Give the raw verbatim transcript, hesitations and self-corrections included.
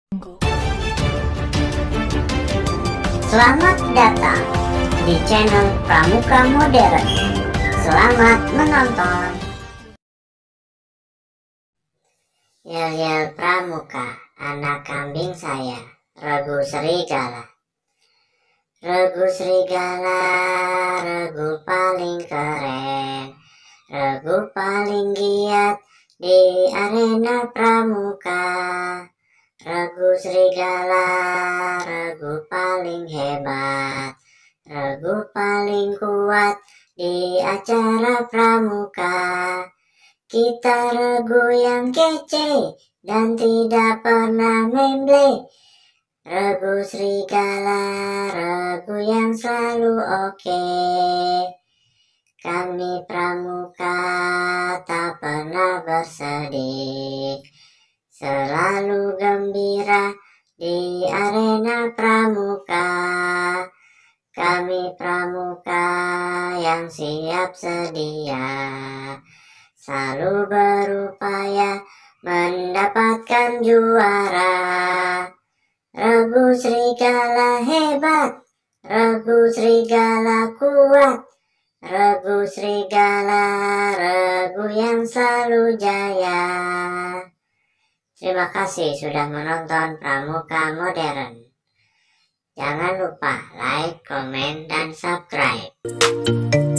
Selamat datang di channel Pramuka Modern. Selamat menonton. Yel-yel Pramuka, anak kambing saya, regu serigala. Regu serigala, regu paling keren, regu paling giat di arena Pramuka. Regu serigala, regu paling hebat, regu paling kuat di acara Pramuka. Kita regu yang kece dan tidak pernah memble. Regu serigala, regu yang selalu oke. Kami Pramuka tak pernah bersedih, selalu gembira di arena Pramuka. Kami Pramuka yang siap sedia, selalu berupaya mendapatkan juara. Regu serigala hebat, regu serigala kuat, regu serigala, regu yang selalu jaya. Terima kasih sudah menonton Pramuka Modern. Jangan lupa like, komen, dan subscribe.